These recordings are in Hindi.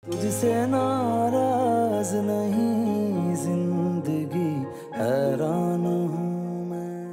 तुझसे नाराज नहीं जिंदगी हैरान हूँ मैं।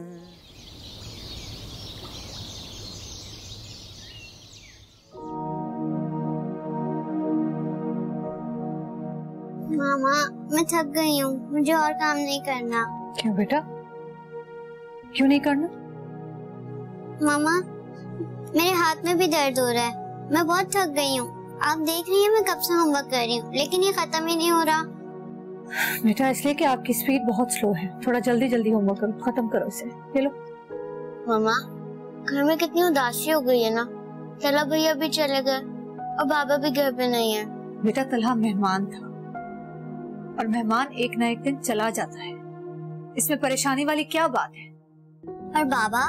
मामा मैं थक गई हूँ, मुझे और काम नहीं करना। क्यों बेटा, क्यों नहीं करना? मामा मेरे हाथ में भी दर्द हो रहा है, मैं बहुत थक गई हूँ। आप देख रही हैं मैं कब से होमवर्क कर रही हूँ लेकिन ये खत्म ही नहीं हो रहा। बेटा इसलिए कि आपकी स्पीड बहुत स्लो है, थोड़ा जल्दी जल्दी होमवर्क करो, खत्म करो इसे। ये लो। मामा घर में कितनी उदासी हो गई है ना, तला भैया भी चले गए और बाबा भी घर पे नहीं है। बेटा तलहा मेहमान था और मेहमान एक ना एक दिन चला जाता है, इसमें परेशानी वाली क्या बात है? और बाबा?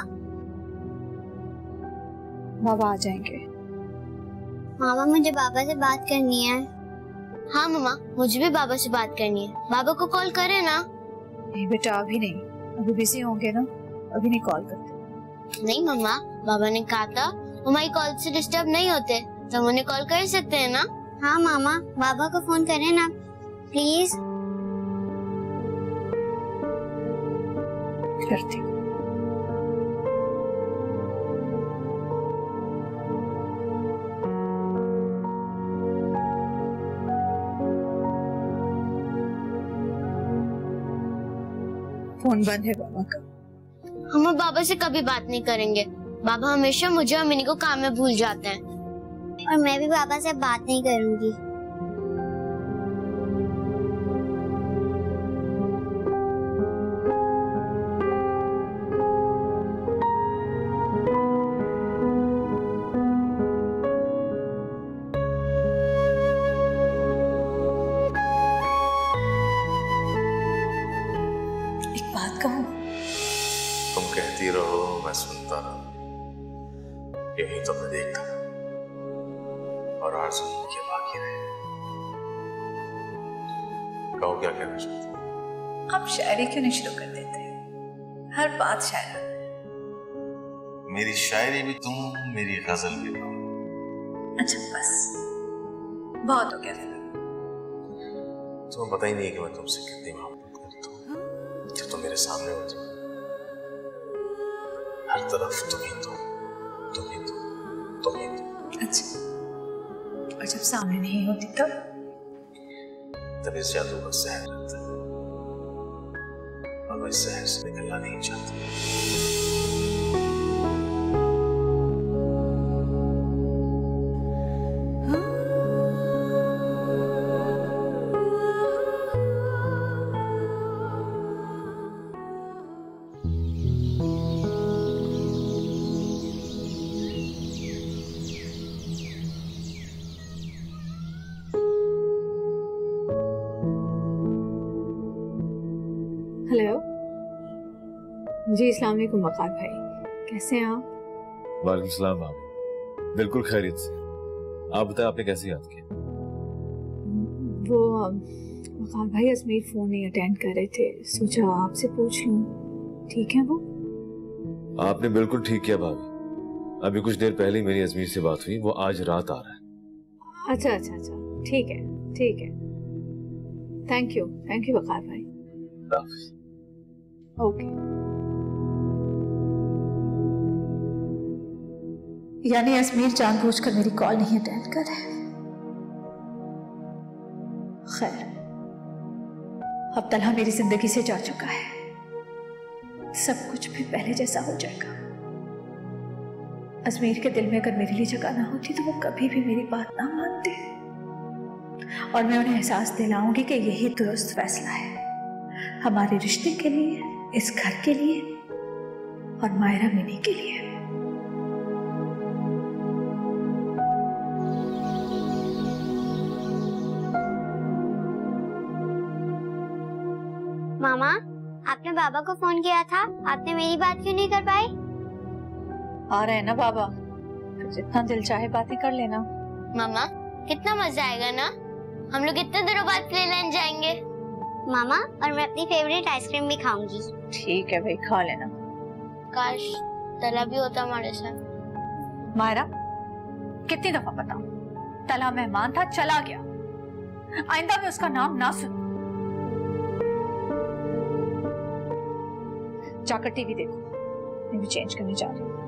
बाबा आ जाएंगे। मामा मुझे बाबा से बात करनी है। हाँ मामा मुझे भी बाबा से बात करनी है, बाबा को कॉल करे ना। नहीं बेटा अभी नहीं, अभी बिजी होंगे ना, अभी नहीं कॉल करते। नहीं मामा, बाबा ने कहा था हमारी कॉल से डिस्टर्ब नहीं होते तो हम उन्हें कॉल कर सकते हैं ना। हाँ मामा बाबा को फोन करें ना प्लीज। करती हूँ। फोन बंद है बाबा का। हम बाबा से कभी बात नहीं करेंगे, बाबा हमेशा मुझे और मिनी को काम में भूल जाते हैं। और मैं भी बाबा से बात नहीं करूंगी। एक बात कहूं? तुम कहती रहो मैं सुनता रहूं, यही तो मैं देखता और आरज़ू के बाकी रहे। कहो क्या कहना चाहते हो? आप शायरी क्यों नहीं शुरू कर देते? हर बात शायरी। मेरी शायरी भी तुम, मेरी गजल भी तुम। अच्छा बस बहुत हो गया फिर। तुम्हें पता ही नहीं कि मैं तुमसे कितनी मोहब्बत करता हूँ। जब तुम मेरे सामने हो जाओ हर तरफ तुम ही तुम, तुम ही तुम, तुम ही तुम। अच्छा और जब सामने नहीं होती तब इस जादू का जहर रहता है और मैं इस जहर से निकलना नहीं चाहता। हेलो जी, अस्सलाम वालेकुम वकार भाई, कैसे हैं आप? वालेकुम सलाम भाभी, बिल्कुल खैरियत से। आप बताएं आपने कैसे याद किया? वो वकार भाई अजमेर फोन नहीं अटेंड कर रहे थे, सोचा आपसे पूछ लूं। ठीक है वो? आपने बिल्कुल ठीक किया भाभी, अभी कुछ देर पहले मेरी अजमेर से बात हुई, वो आज रात आ रहा है। अच्छा अच्छा अच्छा, ठीक है ठीक है, थैंक यू वकार भाई। ओके। यानी अजमेर जानबूझकर मेरी कॉल नहीं अटेंड कर रहे। खैर अब तलहा मेरी जिंदगी से जा चुका है, सब कुछ फिर पहले जैसा हो जाएगा। अजमेर के दिल में अगर मेरे लिए जगह ना होती तो वो कभी भी मेरी बात ना मानते, और मैं उन्हें एहसास दिलाऊंगी कि यही दुरुस्त फैसला है हमारे रिश्ते के लिए, इस घर के लिए और मायरा मिनी के लिए। मामा आपने बाबा को फोन किया था, आपने मेरी बात क्यों नहीं कर पाई? आ रहे हैं ना बाबा, तो जितना दिल चाहे बातें कर लेना। मामा कितना मजा आएगा ना, हम लोग इतने दिनों बाद प्लेन जाएंगे। मामा और मैं अपनी फेवरेट आइसक्रीम भी खाऊंगी। ठीक है भाई, खा लेना। काश तला भी होता हमारे साथ। मायरा कितनी दफा बताऊं, तला मेहमान था चला गया, आइंदा मैं उसका नाम ना सुनूं। जाकर टीवी देखो, मैं भी चेंज करने जा रही हूँ।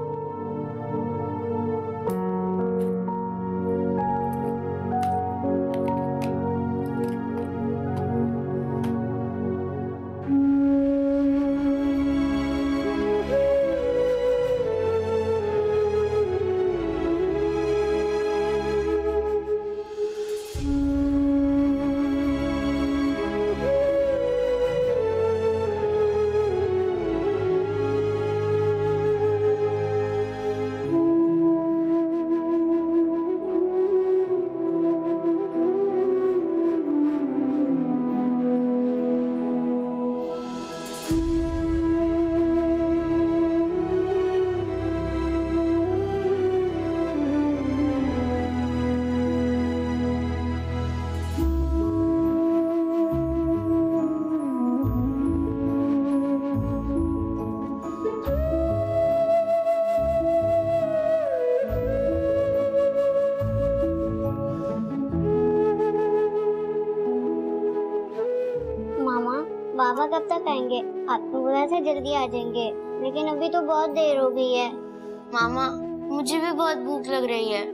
पापा कब तक आएंगे? आपने बोला था जल्दी आ जाएंगे, लेकिन अभी तो बहुत देर हो गई है। मामा मुझे भी बहुत भूख लग रही है।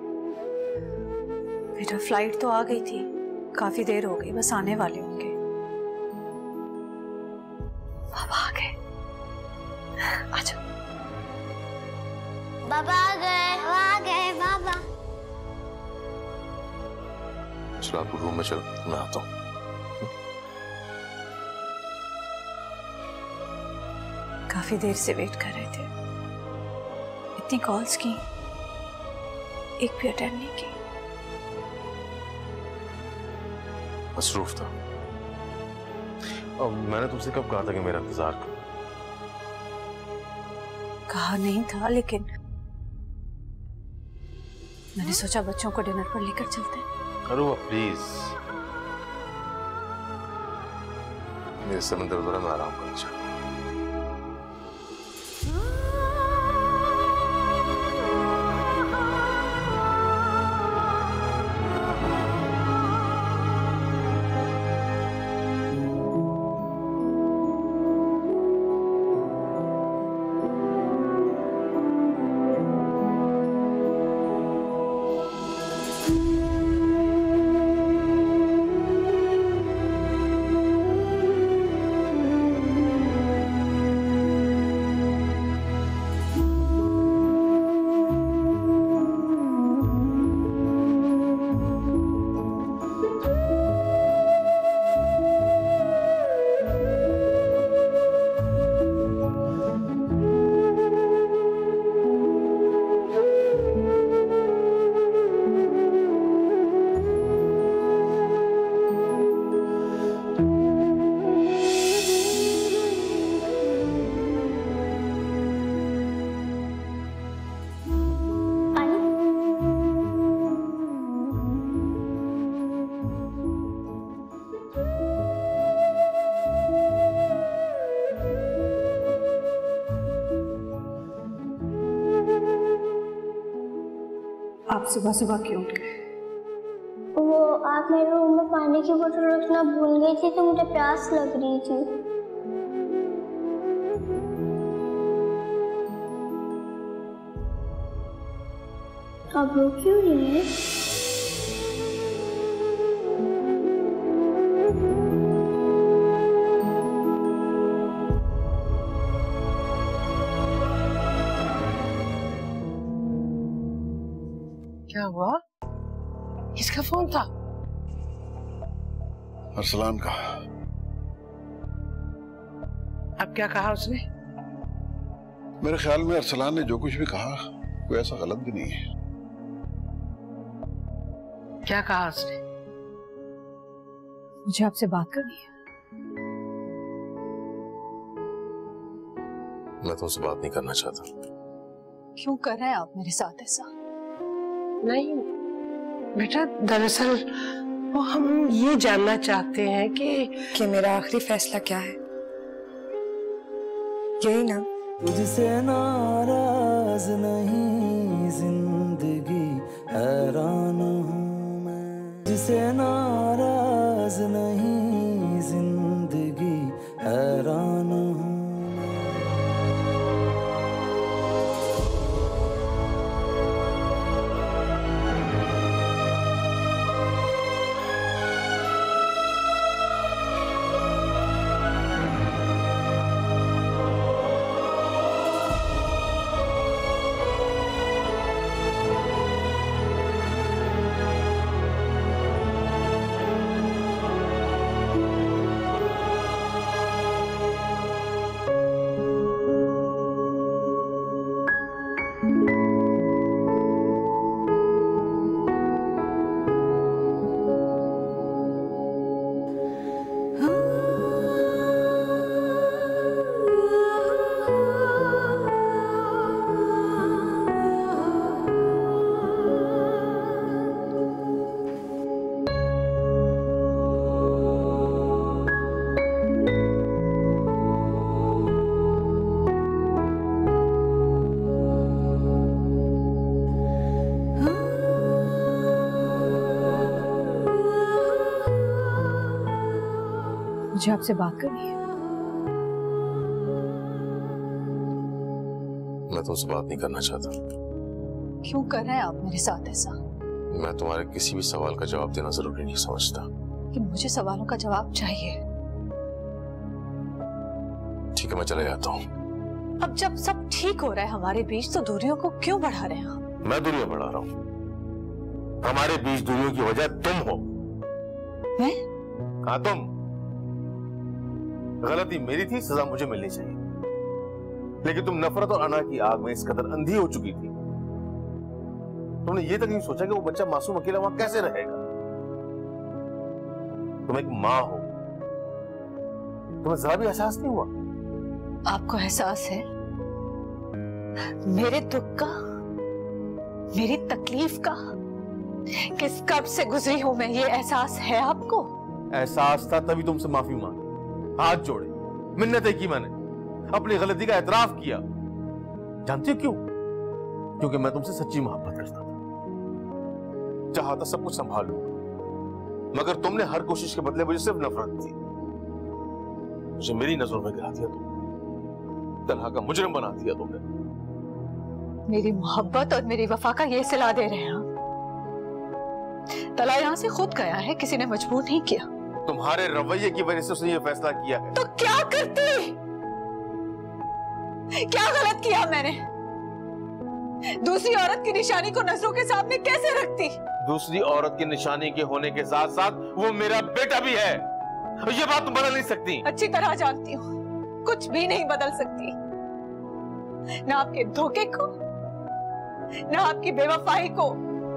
बेटा फ्लाइट तो आ गई थी, काफी देर हो गई, बस आने वाले होंगे। पापा आ गए, आजा। बाबा आ गए, आ गए बाबा। चलो आप रूम में चलो, मैं आता हूँ। काफी देर से वेट कर रहे थे, इतनी कॉल्स की, एक भी अटेंड नहीं की। मसरूफ था। और मैंने तुमसे कब कहा था कि मेरा इंतजार करो? कहा नहीं था, लेकिन मैंने सोचा बच्चों को डिनर पर लेकर चलते हैं। अरे प्लीज, मेरे समंदर द्वारा मैं आराम करना चाहता हूँ। आप सुबह सुबह क्यों उठ गए? वो आप मेरे रूम में पानी की बोतल रखना भूल गई थी, तो मुझे प्यास लग रही थी। आप रो क्यों रही हैं? क्या हुआ? किसका फोन था? अरसलान का। अब क्या कहा उसने? मेरे ख्याल में अरसलान ने जो कुछ भी कहा कोई ऐसा गलत भी नहीं है। क्या कहा उसने? मुझे आपसे बात करनी है। मैं तुमसे बात नहीं करना चाहता। क्यों कर रहे हैं आप मेरे साथ ऐसा? नहीं बेटा, दरअसल वो हम ये जानना चाहते हैं कि मेरा आखिरी फैसला क्या है, यही ना? तुझसे नाराज नहीं जिंदगी, हैरान हूँ मैं तुझसे नाराज नहीं, जिंदगी हैरान हूँ। मुझे आपसे बात करनी है। मैं तुमसे बात नहीं करना चाहता। क्यों कर रहे हैं आप मेरे साथ ऐसा? मैं तुम्हारे किसी भी सवाल का जवाब देना जरूरी नहीं समझता। कि मुझे सवालों का जवाब चाहिए। ठीक है, मैं चला जाता हूँ। अब जब सब ठीक हो रहा है हमारे बीच, तो दूरियों को क्यों बढ़ा रहे हैं आप? मैं दूरियां बढ़ा रहा हूँ? हमारे बीच दूरियों की वजह तुम हो। मैं? हाँ, तुम। गलती मेरी थी, सजा मुझे मिलनी चाहिए, लेकिन तुम नफरत और अना की आग में इस कदर अंधी हो चुकी थी, तुमने ये तक नहीं सोचा कि वो बच्चा मासूम अकेला वहां कैसे रहेगा। तुम एक माँ हो, तुम्हें जरा भी एहसास नहीं हुआ? आपको एहसास है मेरे दुख का, मेरी तकलीफ का, किस कब से गुजरी हूं मैं, ये एहसास है आपको? एहसास था तभी तुमसे माफी मांगी, हाथ जोड़े, मिन्नतें की, मैंने अपनी गलती का एतराफ किया। जानती हो क्यों? क्योंकि मैं तुमसे सच्ची मोहब्बत करता था, चाहता सब कुछ संभाल लूं, मगर तुमने हर कोशिश के बदले मुझे सिर्फ नफरत दी। मुझे मेरी नजरों में गिरा दिया तुमने, तन्हा का मुजरिम बना दिया तुमने। मेरी मोहब्बत और मेरी वफा का ये सिला दे रहे हैं आप। तला यहां से खुद गया है, किसी ने मजबूर नहीं किया। तुम्हारे रवैये की वजह से उसने ये फैसला किया है। तो क्या करती? क्या गलत किया मैंने? दूसरी औरत की निशानी को नजरों के सामने कैसे रखती? दूसरी औरत की निशानी के होने के साथ साथ वो मेरा बेटा भी है, और ये बात तुम बदल नहीं सकती। अच्छी तरह जानती हूँ, कुछ भी नहीं बदल सकती, ना आपके धोखे को, ना आपकी बेवफाई को।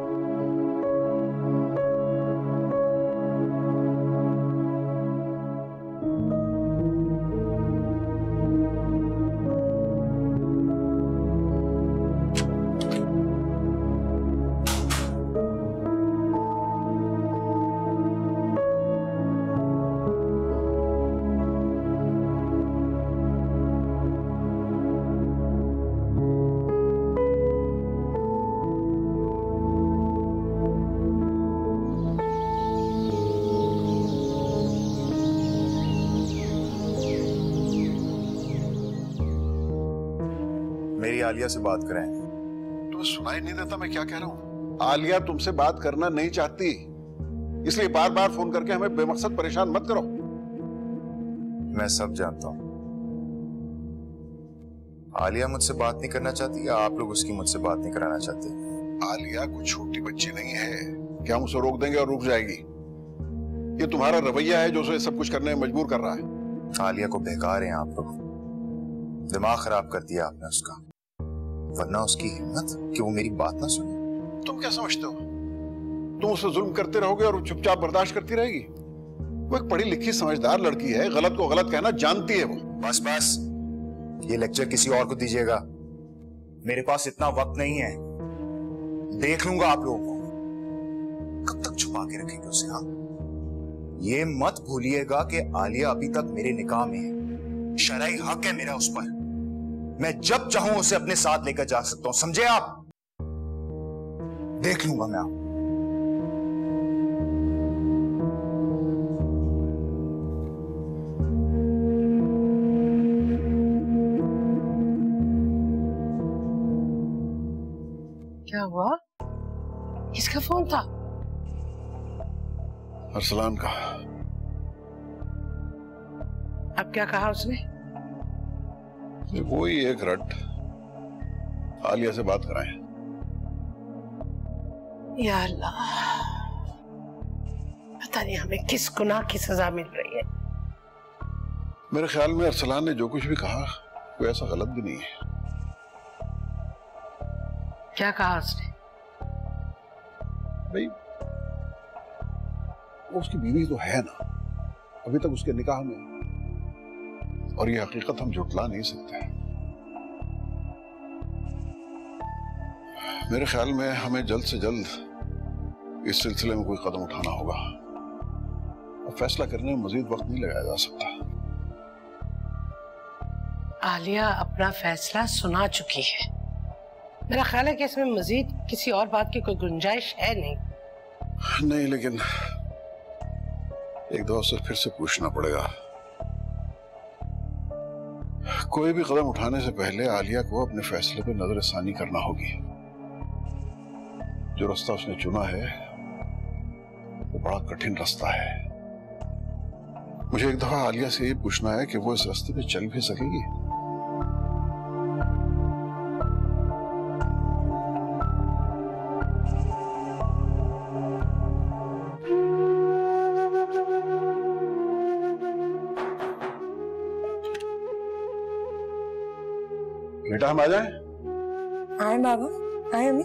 मेरी आलिया से बात करें। तुम्हें सुनाई नहीं देता मैं क्या कह रहा हूँ? आलिया तुमसे बात करना नहीं चाहती, इसलिए बार बार फोन करके हमें बेमकसद परेशान मत करो। मैं सब जानता हूँ। आलिया मुझसे बात नहीं करना चाहती या आप लोग उसकी मुझसे बात नहीं कराना चाहते? आलिया कोई छोटी बच्ची नहीं है कि हम उसे रोक देंगे और रुक जाएगी। ये तुम्हारा रवैया है जो उसे सब कुछ करने में मजबूर कर रहा है। आलिया को बहका रहे हैं आप लोग, दिमाग खराब कर दिया आपने उसका, वरना उसकी हिम्मत कि वो मेरी बात ना सुने। तुम क्या समझते हो? तुम उसे जुल्म करते रहोगे और चुपचाप बर्दाश्त करती रहेगी? वो एक पढ़ी लिखी समझदार लड़की है, गलत को गलत कहना जानती है वो। बस बस, ये लेक्चर किसी और को दीजिएगा, मेरे पास इतना वक्त नहीं है। देख लूंगा आप लोगों को, कब तक छुपा के रखेंगे उसे? हाँ, ये मत भूलिएगा कि आलिया अभी तक मेरे निकाह में है, शरई हक है मेरा उस पर। मैं जब चाहूं उसे अपने साथ लेकर जा सकता हूं, समझे आप? देख लूंगा मैं आप। हुआ? किसका फोन था? अरसलान का। अब क्या कहा उसने? वो ही एक रट, आलिया से बात कराएं। या अल्लाह, पता नहीं हमें किस गुनाह की सजा मिल रही है। मेरे ख्याल में अरसलान ने जो कुछ भी कहा कोई ऐसा गलत भी नहीं है। क्या कहा उसने? भाई वो उसकी बीवी तो है ना, अभी तक उसके निकाह में, और ये हकीकत हम झुटला नहीं सकते। मेरे ख्याल में हमें जल्द से जल्द इस सिलसिले में कोई कदम उठाना होगा। अब फैसला करने में मजीद वक्त नहीं लगाया जा सकता। आलिया अपना फैसला सुना चुकी है। मेरा ख्याल है कि इसमें मजीद किसी और बात की कोई गुंजाइश है नहीं। नहीं, लेकिन एक दफा से फिर से पूछना पड़ेगा। कोई भी कदम उठाने से पहले आलिया को अपने फैसले पर नजरसानी करना होगी। जो रास्ता उसने चुना है वो बड़ा कठिन रास्ता है। मुझे एक दफा आलिया से ये पूछना है कि वो इस रास्ते पे चल भी सकेगी। बेटा हम आ जाएं? आए बाबा, आए अम्मी।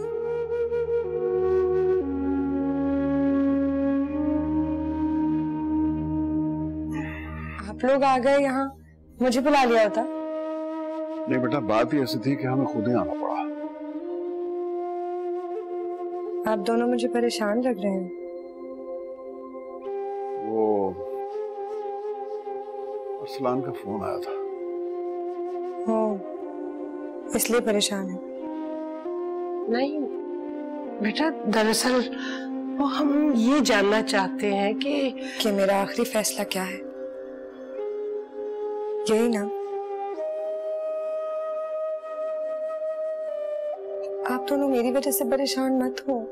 आप लोग आ गए यहाँ, मुझे बुला लिया होता। नहीं बेटा, बात ही ऐसी थी कि हमें खुद ही आना पड़ा। आप दोनों मुझे परेशान लग रहे हैं। वो अरसलान का फोन आया था। हो, इसलिए परेशान है? नहीं बेटा, दरअसल वो हम ये जानना चाहते हैं कि मेरा आखिरी फैसला क्या है, यही ना? आप दोनों मेरी वजह से परेशान मत हो।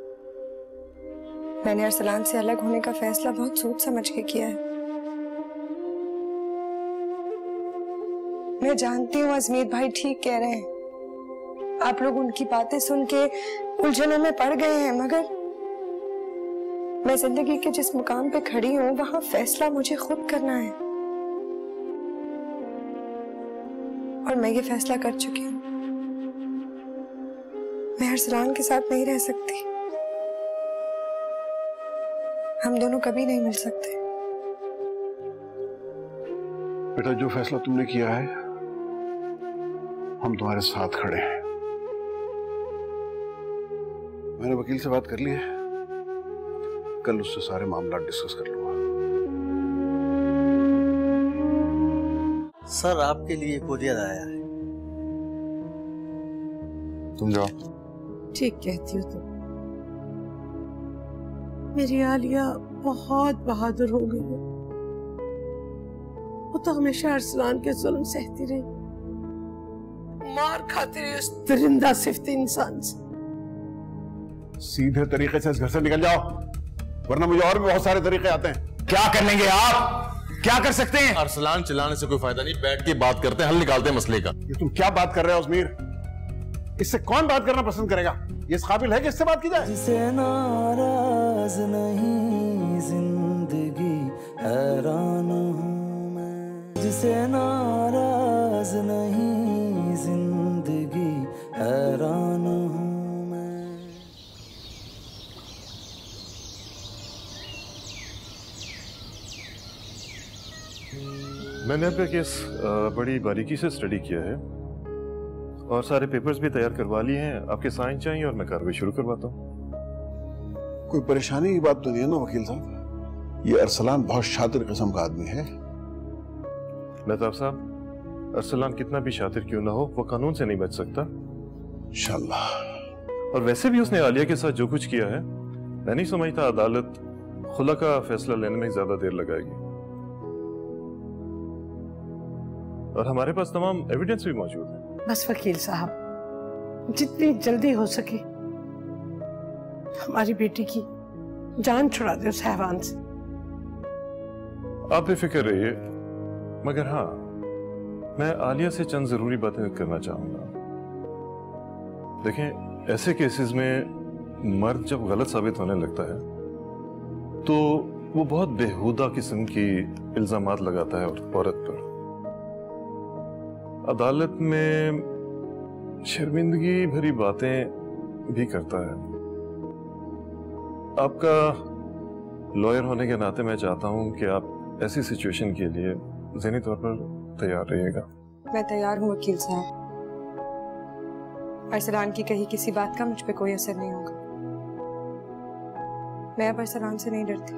मैंने अरसलान से अलग होने का फैसला बहुत सोच समझ के किया है। मैं जानती हूँ अजमेर भाई ठीक कह रहे हैं। आप लोग उनकी बातें सुन के उलझनों में पड़ गए हैं, मगर मैं जिंदगी के जिस मुकाम पे खड़ी हूँ वहां फैसला मुझे खुद करना है, और मैं ये फैसला कर चुकी हूँ। मैं अरसलान के साथ नहीं रह सकती। हम दोनों कभी नहीं मिल सकते। बेटा, जो फैसला तुमने किया है हम तुम्हारे साथ खड़े हैं। मैंने वकील से बात कर ली है, कल उससे सारे मामला डिस्कस कर लूंगा। सर आपके लिए कोरियर आया है। तुम जाओ। ठीक कहती हो तुम। मेरी आलिया बहुत बहादुर हो गई है। वो तो हमेशा अरसलान के जुल्म सहती रही, मार खाती रही उस दरिंदा सिफ्ती इंसान से। सीधे तरीके से इस घर से निकल जाओ, वरना मुझे और भी बहुत सारे तरीके आते हैं। क्या कर लेंगे आप? क्या कर सकते हैं? अरसलान चिल्लाने से कोई फायदा नहीं, बैठ के बात करते हैं, हल निकालते हैं मसले का। ये तुम क्या बात कर रहे हो अजमीर? इससे कौन बात करना पसंद करेगा? ये इस काबिल है कि इससे बात की जाए? जिसे नाराज नहीं जिंदगी हैरान हूँ मैं, जिसे नाराज नहीं जिंदगी हैरान हूँ मैं। मैंने आपका केस बड़ी बारीकी से स्टडी किया है और सारे पेपर्स भी तैयार करवा लिए हैं। आपके साइन चाहिए और मैं कार्रवाई शुरू करवाता हूँ। कोई परेशानी की बात तो नहीं है ना वकील साहब? ये अरसलान बहुत शातिर किस्म का आदमी है। मेहताब साहब, अरसलान कितना भी शातिर क्यों ना हो, वो कानून से नहीं बच सकता। इंशाअल्लाह। और वैसे भी उसने आलिया के साथ जो कुछ किया है, मैं नहीं समझता अदालत खुला का फैसला लेने में ज्यादा देर लगाएगी। और हमारे पास तमाम एविडेंस भी मौजूद है। बस वकील साहब, जितनी जल्दी हो सके हमारी बेटी की जान छुड़ा दे उस हैवान से। आप बेफिक्र रहिए, मगर हाँ, मैं आलिया से चंद जरूरी बातें करना चाहूंगा। देखें, ऐसे केसेस में मर्द जब गलत साबित होने लगता है तो वो बहुत बेहुदा किस्म की इल्जामात लगाता है औरत पर। अदालत में शर्मिंदगी भरी बातें भी करता है। आपका लॉयर होने के नाते मैं चाहता हूं कि आप ऐसी सिचुएशन के लिए ज़हनी तौर पर तैयार रहिएगा। मैं तैयार हूँ वकील साहब। अरसलान की कही किसी बात का मुझ पे कोई असर नहीं होगा। मैं अब अरसलान से नहीं डरती।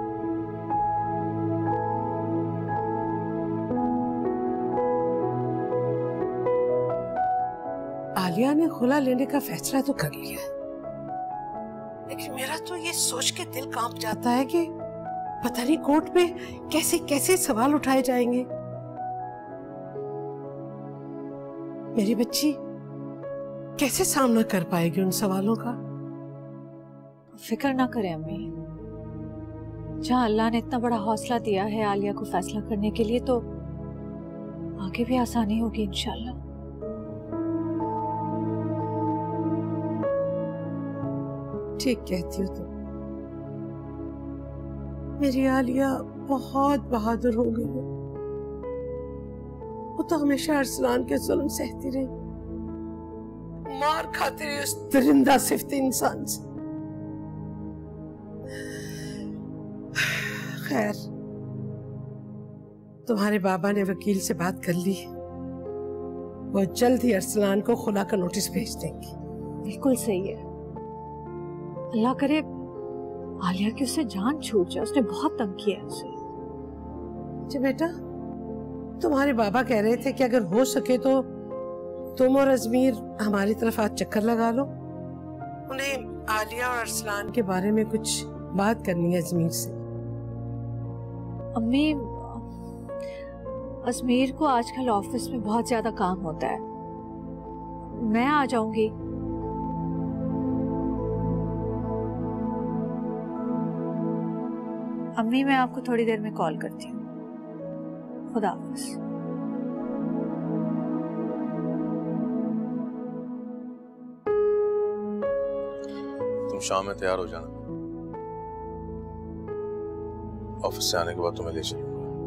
आलिया ने खुला लेने का फैसला तो कर लिया है, लेकिन मेरा तो ये सोच के दिल कांप जाता है कि पता नहीं कोर्ट में कैसे कैसे सवाल उठाए जाएंगे। मेरी बच्ची कैसे सामना कर पाएगी उन सवालों का? फिक्र ना करें अम्मी, जहाँ अल्लाह ने इतना बड़ा हौसला दिया है आलिया को फैसला करने के लिए, तो आगे भी आसानी होगी इंशाल्लाह। ठीक कहती हो तुम। मेरी आलिया बहुत बहादुर हो गई है। वो तो हमेशा अरसलान के जुल्म सहती रही, मार खाती रही उस दरिंदा सिफ्त इंसान से। खैर, तुम्हारे बाबा ने वकील से बात कर ली, वो जल्द ही अरसलान को खुला का नोटिस भेज देंगे। बिल्कुल सही है। अल्लाह करे आलिया की उससे जान छूट जाए, उसने बहुत तंग किया है उसे। जी बेटा, तुम्हारे बाबा कह रहे थे कि अगर हो सके तो तुम और अजमीर हमारी तरफ आज चक्कर लगा लो। उन्हें आलिया और अरसलान के बारे में कुछ बात करनी है अजमीर से। अम्मी, अजमीर को आजकल ऑफिस में बहुत ज्यादा काम होता है, मैं आ जाऊंगी। अम्मी, मैं आपको थोड़ी देर में कॉल करती हूँ। खुदा हाफिज। तुम शाम में तैयार हो जाना, ऑफिस से आने के बाद तुम्हें ले चलूंगा।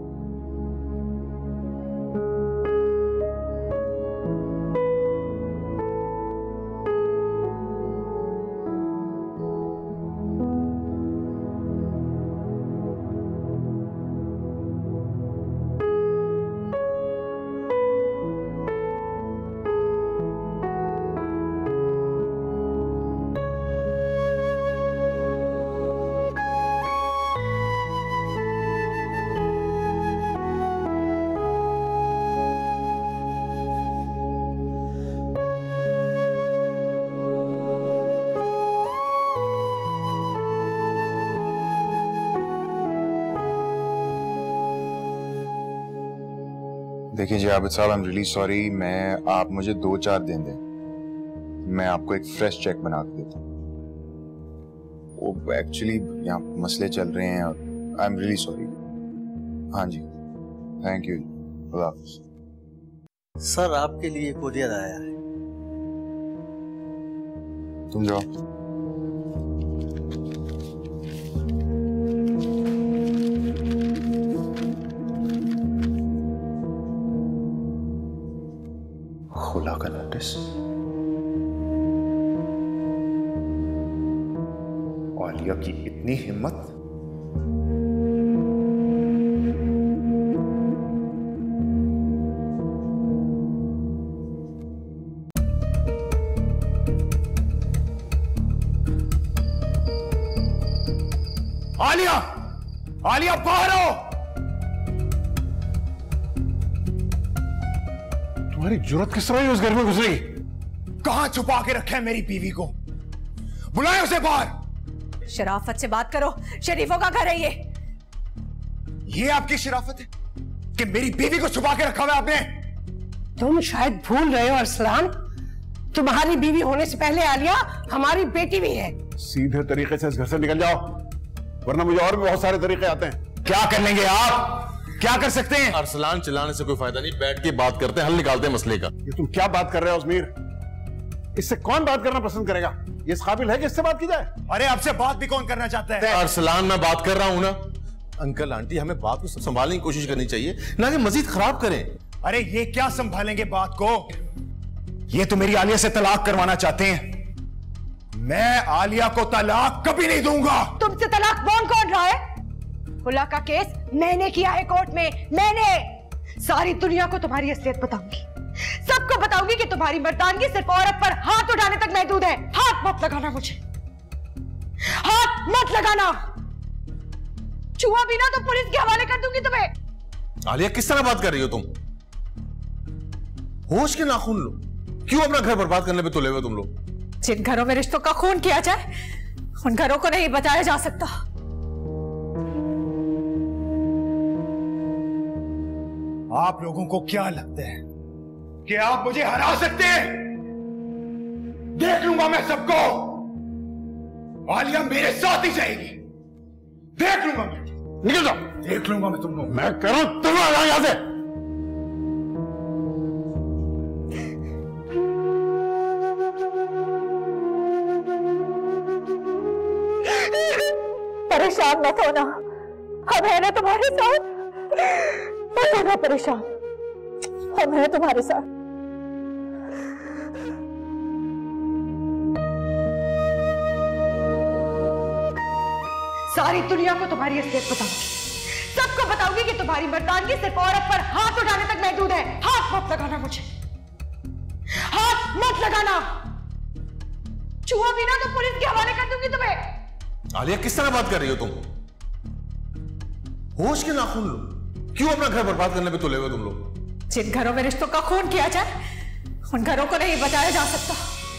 देखिए जी आबिद साहब, आई एम रियली सॉरी। आप मुझे 2-4 दिन दें, मैं आपको एक फ्रेश चेक बना के देता हूँ। वो एक्चुअली यहाँ मसले चल रहे हैं और आई एम रियली सॉरी। हाँ जी, थैंक यू, खुदा हाफिज़। सर, आपके लिए कुरियर आया है। तुम जाओ। खुला का नोटिस, आलिया की इतनी हिम्मत। आलिया, आलिया बाहर आओ। तुम्हारी जुर्रत किस तरह उस घर में घुस गई? कहां छुपा के रखे है मेरी बीवी को? बुलाए उसे बाहर। शराफत से बात करो, शरीफों का घर है ये आपकी शराफत है कि मेरी बीवी को छुपा के रखा हुआ आपने? तुम शायद भूल रहे हो अरसलान तुम्हारी बीवी होने से पहले आलिया हमारी बेटी भी है। सीधे तरीके से इस घर से निकल जाओ, वरना मुझे और भी बहुत सारे तरीके आते हैं। क्या कर लेंगे आप? क्या कर सकते हैं? अरसलान, चिल्लाने से कोई फायदा नहीं, बैठ के बात करते हैं, हल निकालते हैं मसले का। ये तुम क्या बात कर रहे हो अजमीर? इससे कौन बात करना पसंद करेगा? ये इस काबिल है कि इससे बात की जाए? अरे आपसे बात भी कौन करना चाहता है? अरसलान, मैं बात कर रहा हूं ना। अंकल आंटी, हमें बात को संभालने की कोशिश करनी चाहिए, ना कि मजीद खराब करें। अरे ये क्या संभालेंगे बात को? ये तो मेरी आलिया से तलाक करवाना चाहते हैं। मैं आलिया को तलाक कभी नहीं दूंगा। तुमसे तलाक कौन रहा है? खुला का केस मैंने किया है कोर्ट में, मैंने। सारी दुनिया को तुम्हारी असलियत बताऊंगी, सबको बताऊंगी कि तुम्हारी मर्दानगी सिर्फ औरत पर हाथ उठाने तक महदूद है। हाथ मत लगाना मुझे, हाथ मत लगाना। छुआ भी ना तो पुलिस के हवाले कर दूंगी तुम्हें। आलिया, किस तरह बात कर रही हो तुम? होश के नाखून लो, क्यों अपना घर बर्बाद करने पे तुले हुए तुम लोग? जिन घरों में रिश्तों का खून किया जाए, उन घरों को नहीं बचाया जा सकता। आप लोगों को क्या लगता है कि आप मुझे हरा सकते हैं? देख लूंगा मैं सबको। आलिया मेरे साथ ही जाएगी, देख लूंगा मैं। निकल जाओ। देख लूंगा मैं तुम लोग। मैं कह रहा हूं तुम आ यहां से। परेशान मत होना, हम है ना तुम्हारे साथ। मत होना परेशान, हम है तुम्हारे साथ। सारी दुनिया को तुम्हारी असलियत बताऊंगी, सबको बताऊंगी कि तुम्हारी मर्दानगी सिर्फ औरत पर हाथ उठाने तक महदूद है। हाथ मत लगाना मुझे, हाथ मत लगाना। छुआ भी ना तो पुलिस के हवाले कर दूंगी तुम्हें। आलिया, किस तरह बात कर रही हो तुम? होश के नाखून लो, क्यों अपना घर बर्बाद करने पे तुले हुए तुम लोग? जिन घरों में रिश्तों का खून किया जाए, उन घरों को नहीं बचाया जा सकता।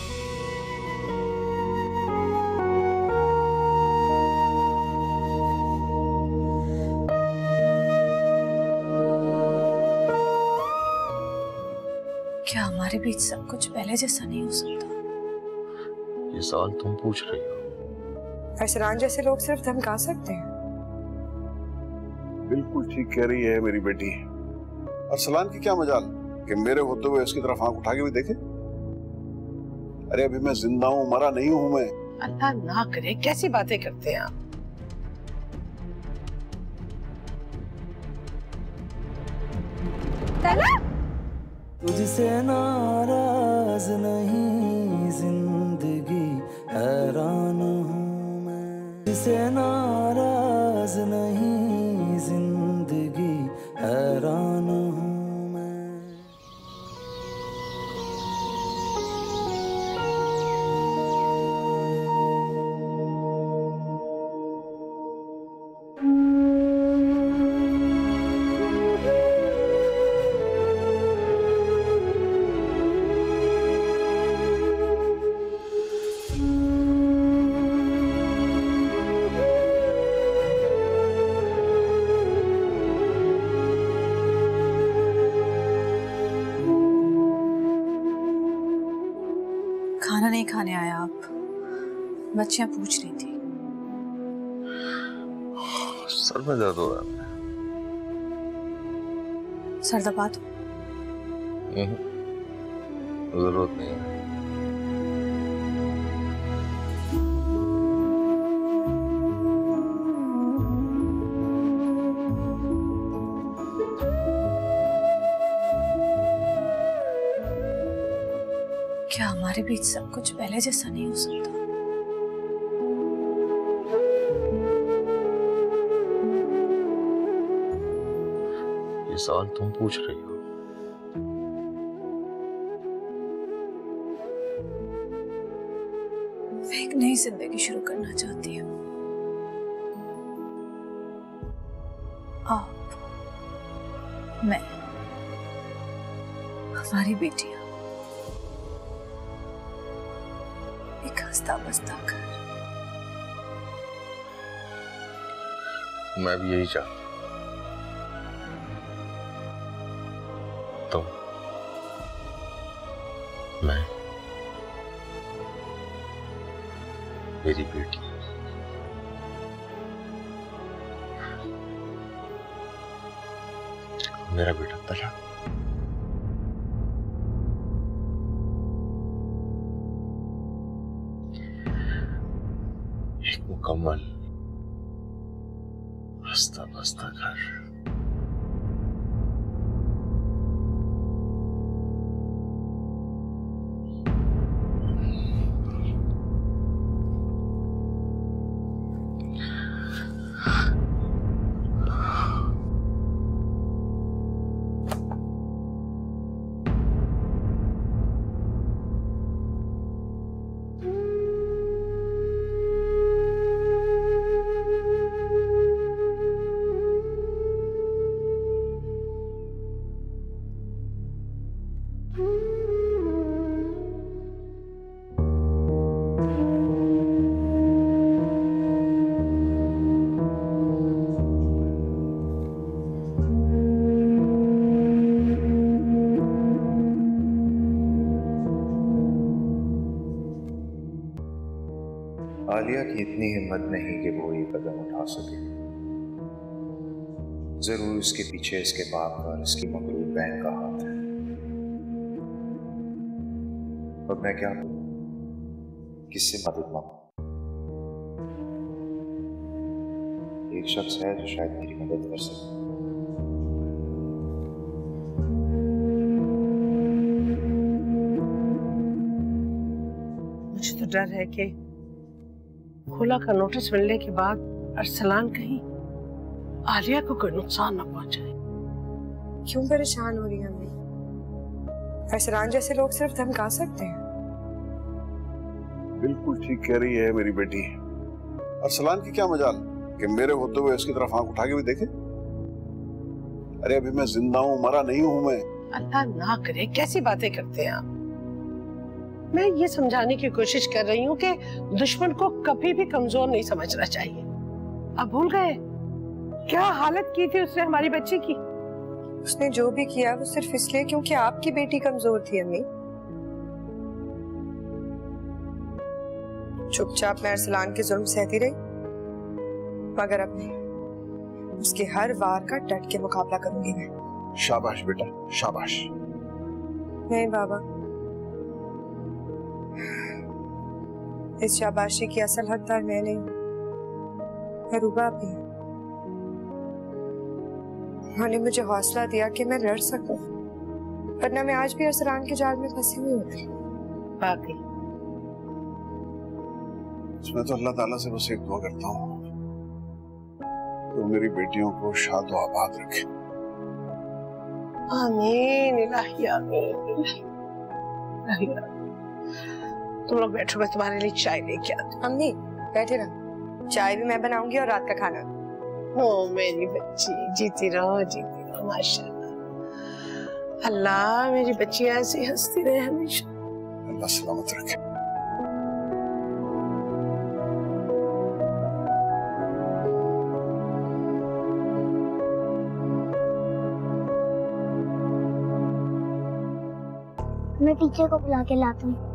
क्या हमारे बीच सब कुछ पहले जैसा नहीं हो सकता? ये सवाल तुम पूछ रही हो? अरसलान जैसे लोग सिर्फ धमका सकते हैं। बिल्कुल ठीक कह रही है मेरी बेटी। अरसलान की क्या मजाल कि मेरे होते हुए इसकी तरफ आंख उठा के भी देखे। अरे अभी मैं जिंदा हूं, मरा नहीं हूं मैं। अल्लाह ना करे, कैसी बातें करते हैं आप। तुझसे नाराज नहीं जिंदगी, हैरान हूँ मैं। तुझसे नाराज नहीं जिंदगी, हैरान हूँ मैं। खाना नहीं खाने आया आप? बच्चियां पूछ रही थी। सर में दर्द हो रहा है। सर दबा दो। जरूरत नहीं है। क्या हमारे बीच सब कुछ पहले जैसा नहीं हो सकता? ये सवाल तुम पूछ रही हो? मैं एक नई जिंदगी शुरू करना चाहती हूँ। आप, मैं, हमारी बेटियां, एक हंसता बसता घर। मैं भी यही चाहता हूं। तुम, मैं मेरी बेटी, मेरा बेटा तला। एक मुकम्मल बस्ता बस्ता घर। आलिया की इतनी हिम्मत नहीं कि वो ये कदम उठा सके। जरूर उसके पीछे इसके बाप और इसकी मकरूर बहन का हाथ है। और मैं क्या करूं? किससे मदद मांगूं? एक शख्स है जो शायद मेरी मदद कर सके। मुझे तो डर है कि खुला का नोटिस मिलने के बाद अरसलान कहीं आलिया को कोई नुकसान न पहुंचाए। क्यों परेशान हो रही है अम्मी? अरसलान जैसे लोग सिर्फ धमका सकते हैं। बिल्कुल ठीक कह रही है मेरी बेटी। अरसलान की क्या मजाल कि मेरे होते हुए इसकी तरफ आंख उठा के भी देखे। अरे अभी मैं जिंदा हूँ, मरा नहीं हूँ मैं। अल्लाह ना करे, कैसी बातें करते हैं आप। मैं ये समझाने की कोशिश कर रही हूँ कि दुश्मन को कभी भी कमजोर नहीं समझना चाहिए। अब भूल गए क्या हालत की थी उसने हमारी बच्ची की? उसने जो भी किया वो सिर्फ इसलिए क्योंकि आपकी बेटी कमजोर थी अम्मी। चुपचाप मैं अरसलान के जुल्म सहती रही, मगर अब नहीं, उसके हर वार का डट के मुकाबला करूंगी मैं। शाबाश बेटा, शाबाश। नहीं बाबा, इस शाबाशी की असल हकदार मैं नहीं, रूबा भी है। उन्होंने मुझे हौसला दिया कि मैं लड़ सकूं, वरना मैं आज भी अरसलान के जाल में फंसी हुई होती। बाकी मैं तो अल्लाह ताला से बस एक दुआ करता हूँ तो मेरी बेटियों को शाद व आबाद रखे। आमीन इलाही, आमीन इलाही। तुम लोग बैठो, मैं तुम्हारे लिए चाय लेके आती। अम्मी बैठे रहो, चाय भी मैं बनाऊंगी और रात का खाना। ओ मेरी बच्ची, जीती रहो जीती रहो, माशाल्लाह। अल्लाह मेरी बच्ची ऐसी हंसती रहे हमेशा। अल्लाह सलामत रखे। मैं टीचर को बुला के लाता हूँ।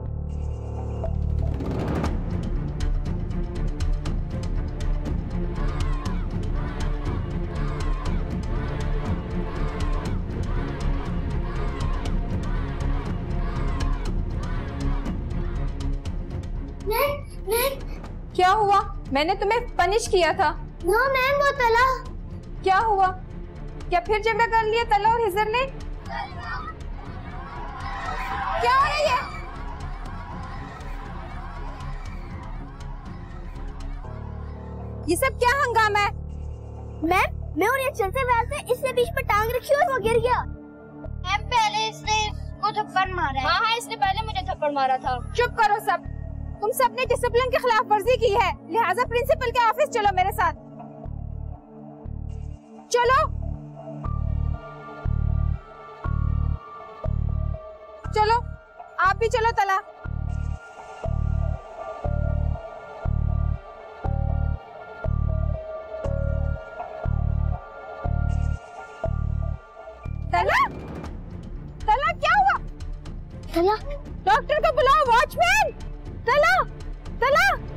क्या हुआ? मैंने तुम्हें पनिश किया था। नो मैम, वो तला। क्या हुआ? क्या फिर झगड़ा कर लिया तला और हिजर ने? क्या हो रही है? ये सब क्या हंगामा है? मैम, मैं और ये चलते वैसे इसने बीच में टांग रखी और वो गिर गया। मैम पहले इसने को थप्पड़ मारा है। हाँ, इसने पहले मुझे थप्पड़ मारा था। चुप करो सब। तुम सबने डिसिप्लिन की खिलाफ वर्जी की है, लिहाजा प्रिंसिपल के ऑफिस चलो मेरे साथ। चलो चलो, आप भी चलो तला। तला, तला क्या हुआ? तला, डॉक्टर को बुलाओ। वॉचमैन, तला, तला।